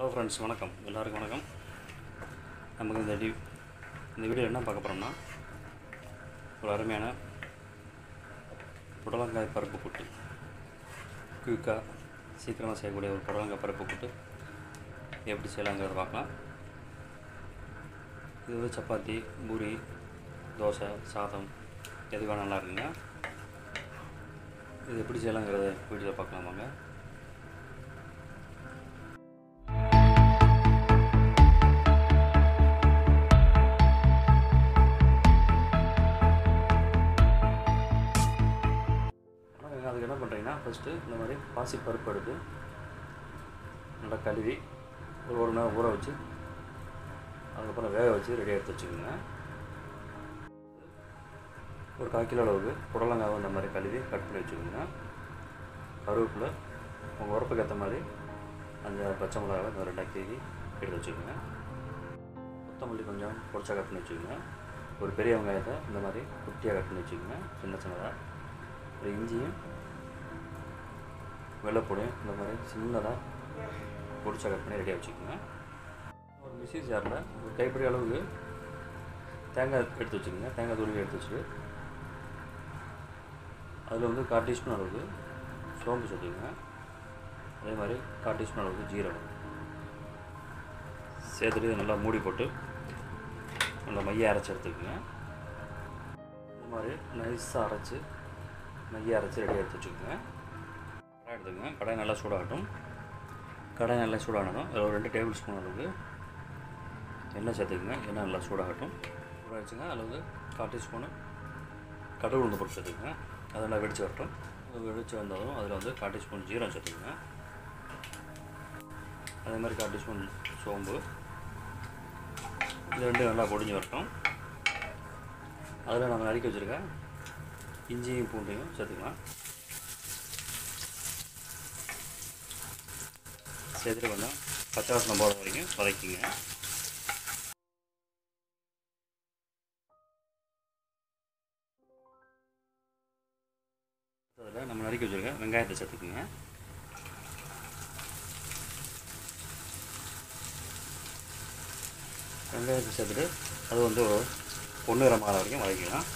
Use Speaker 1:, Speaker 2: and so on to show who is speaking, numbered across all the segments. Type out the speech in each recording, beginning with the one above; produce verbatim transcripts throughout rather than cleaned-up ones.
Speaker 1: Hello friends, வணக்கம். எல்லாருக்கும் வணக்கம். நமக்கு இந்த டி இந்த வீடியோ என்ன பார்க்க போகிறோம்னா, ஒரு அருமையான புடலங்காய் பருப்பு கூட்டு, குயிக்காக சீக்கிரமாக செய்யக்கூடிய ஒரு புடலங்காய் பருப்பு கூட்டு எப்படி செய்யலாங்கிறத பார்க்கலாம். இது வந்து சப்பாத்தி, பூரி, தோசை, சாதம் எது வேணால் நல்லா இருக்குங்க. இது எப்படி செய்யலாங்கிறத வீடியோவில் பார்க்கலாம் வாங்க. அதுக்கு என்ன பண்ணுறீங்கன்னா, ஃபஸ்ட்டு இந்த மாதிரி பாசி பருப்பு எடுத்து நல்லா கழுவி ஒரு ஒரு நேரம் ஊற வச்சு அதுக்கப்புறம் வேக வச்சு ரெடியாக எடுத்து வச்சுக்கோங்க. ஒரு கால் கிலோ அளவுக்கு புடலங்காவை இந்த மாதிரி கழுவி கட் பண்ணி வச்சுக்கோங்க. கருவேப்பிலை உங்கள் உரப்புக்கு ஏற்ற மாதிரி அந்த பச்சை மிளகாவை இந்த ரெண்டாக கீறி எடுத்து வச்சுக்கோங்க. கொத்தமல்லி கொஞ்சம் பொடிச்சா கட் பண்ணி வச்சுக்கோங்க. ஒரு பெரிய வெங்காயத்தை இந்த மாதிரி குட்டியாக கட் பண்ணி வச்சுக்கோங்க, சின்ன சின்னதாக. ஒரு இஞ்சியும் வெள்ளைப்பூடையும் இந்த மாதிரி சின்னதாக பொடிச்சா கட் பண்ணி ரெடியாக வச்சுக்கோங்க. ஒரு மிக்ஸி ஜாரில் ஒரு கைப்பிடி அளவுக்கு தேங்காய் எடுத்து வச்சுக்கோங்க. தேங்காய் துருவி எடுத்து வச்சுட்டு அதில் வந்து கால் டீஸ்பூன் அளவுக்கு சோம்பு சேர்த்துக்கோங்க. அதே மாதிரி கால் டீஸ்பூன் அளவுக்கு ஜீரகம் சேர்த்துட்டு இதை நல்லா மூடி போட்டு நல்லா மைய அரைச்சி எடுத்துக்கோங்க. இந்த மாதிரி நைஸாக அரைச்சி மைய அரைச்சி ரெடியாக எடுத்து வச்சுக்கோங்க. கடாய் எடுத்துக்கோங்க. கடாய் நல்லா சூடாகட்டும். கடாய் நல்லா சூடாகணும். அதில் ஒரு ரெண்டு டேபிள் ஸ்பூன் அளவுக்கு எண்ணெய் சேர்த்துக்குங்க. எண்ணெய் நல்லா சூடாகட்டும். சூடாகிடுச்சுங்க. அதில் வந்து கால் டீஸ்பூனு கடுகு உளுந்து போட்டு சேர்த்துக்குங்க. அது நல்லா வெடிச்சு வரட்டும். வெடிச்சு வந்தாலும் அதில் வந்து கால் டீஸ்பூன் ஜீரகம் சேர்த்துக்குங்க. அதே மாதிரி கால் டீஸ்பூன் சோம்பு. இது ரெண்டும் நல்லா பொடிஞ்சு வரட்டும். அதில் நம்ம நறுக்கி வச்சுருக்கேன் இஞ்சியும் பூண்டையும் சேர்த்துக்கலாம். சேர்த்துட்டு கொஞ்சம் பச்சை வாசனை போகிற வரைக்கும் வதக்கிங்க. அதில் நம்ம நறுக்கி வச்சுருக்க வெங்காயத்தை சேர்த்துக்குங்க. வெங்காயத்தை சேர்த்துட்டு அது வந்து ஒரு பொன்னிறம் மாற வரைக்கும் வதக்கிக்கலாம்.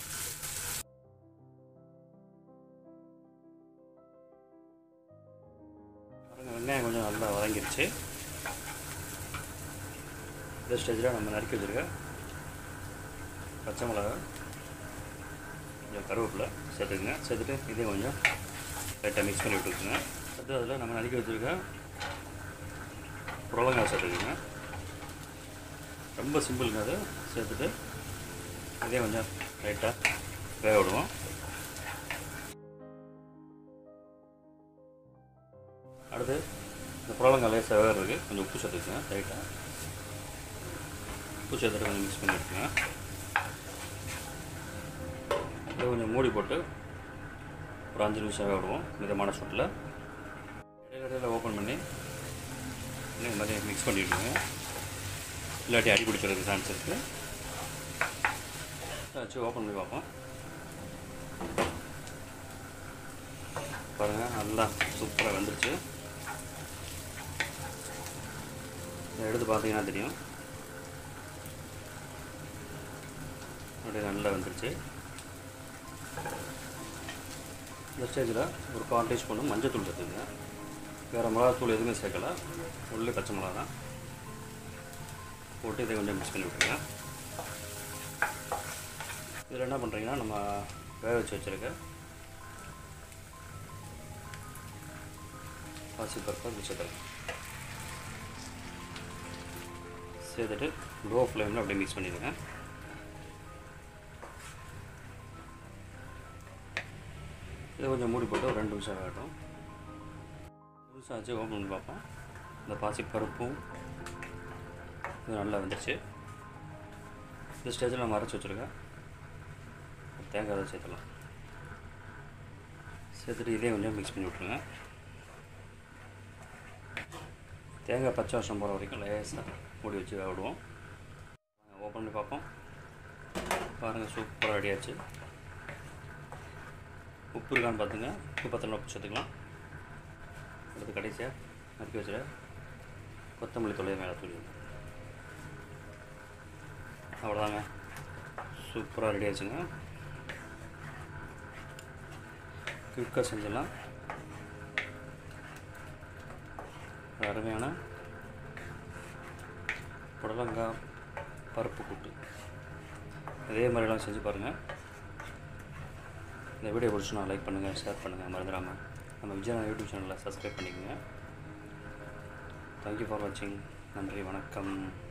Speaker 1: வெங்காயம் கொஞ்சம் நல்லா வதங்கிடுச்சு. இந்த ஸ்டேஜில் நம்ம நறுக்கி வச்சுருக்க பச்சை மிளகா, கொஞ்சம் கருவேப்பிலை சேர்த்துக்குங்க. சேர்த்துட்டு இதையும் கொஞ்சம் லைட்டாக மிக்ஸ் பண்ணி விட்டுக்குங்க. அடுத்து அதில் நம்ம நறுக்கி வச்சுருக்க புடலங்காய் சேர்த்துக்குங்க. ரொம்ப சிம்பிளுங்க. அது சேர்த்துட்டு இதையும் கொஞ்சம் லைட்டாக வேக விடுவோம். அடுத்து இந்த புடலங்காய் லேசாக வேகிறதுக்கு கொஞ்சம் உப்பு சேர்த்துக்குங்க. லைட்டாக உப்பு சேர்த்துட்டு கொஞ்சம் மிக்ஸ் பண்ணி எடுத்துங்க. இதை கொஞ்சம் மூடி போட்டு ஒரு அஞ்சு நிமிஷம் வேக விடுவோம் மிதமான சூட்டில். இடையில ஓப்பன் பண்ணி இந்த மாதிரி மிக்ஸ் பண்ணிவிடுங்க. இல்லாட்டி அடி பிடிச்சிருக்கு சான்ஸ் இருக்குது. வச்சு ஓப்பன் பண்ணி பார்ப்போம். பாருங்கள், நல்லா சூப்பராக வந்துருச்சு. இதை எடுத்து பார்த்தீங்கன்னா தெரியும், அப்படியே நல்லா வந்துருச்சு. இந்த ஸ்டேஜில் ஒரு கால் டீஸ்பூன் மஞ்சள் தூள் சேர்த்துங்க. வேறு மிளகாத்தூள் எதுவுமே சேர்க்கலை, உள்ளே பச்சை மிளகா தான் போட்டு இதை கொஞ்சம் மிக்ஸ் பண்ணி விட்டுருங்க. இதில் என்ன பண்ணுறீங்கன்னா, நம்ம வேக வச்சு வச்சுருக்க பாசி பருப்பை வச்சுருக்கேன். சேர்த்துட்டு லோ ஃப்ளேமில் அப்படியே மிக்ஸ் பண்ணிடுங்க. இதை கொஞ்சம் மூடி போட்டு ஒரு ரெண்டு நிமிஷம் ஆகட்டும். ரெண்டு நிமிஷம் ஆச்சு. ஓப்பன் பண்ணி பார்ப்போம். இந்த பாசி பருப்பும் இது நல்லா வந்துடுச்சு. இந்த ஸ்டேஜில் நம்ம அரைச்சி வச்சுருக்கேன் தேங்காய் அதை சேர்த்துலாம். சேர்த்துட்டு இதே கொஞ்சம் மிக்ஸ் பண்ணி விட்ருங்க. தேங்காய் பச்சை வாசம் போகிற வரைக்கும் லேசாக மூடி வச்சு வேக விடுவோம். ஓப்பன் பண்ணி பார்ப்போம். பாருங்கள், சூப்பராக ரெடியாச்சு. உப்பு இருக்கான்னு பார்த்துங்க. உப்பு பத்தலாம் உப்பு சேர்த்துக்கலாம். அடுத்து கடைசியாக நறுக்கி வச்சுரு கொத்தமல்லி தூளையை மேலே தூளிடுங்க. அவ்வளோதாங்க, சூப்பராக ரெடி ஆச்சுங்க. குயிக்காக செஞ்சிடலாம். அருமையான புடலங்காய் பருப்பு கூட்டு இதே மாதிரிலாம் செஞ்சு பாருங்கள். இந்த வீடியோ பிடிச்சுன்னா லைக் பண்ணுங்கள், ஷேர் பண்ணுங்கள், மறந்துடாமல் நம்ம விஜயநாதன் யூடியூப் சேனலில் சப்ஸ்கிரைப் பண்ணிக்கோங்க. தேங்க்யூ ஃபார் வாட்சிங். நன்றி, வணக்கம்.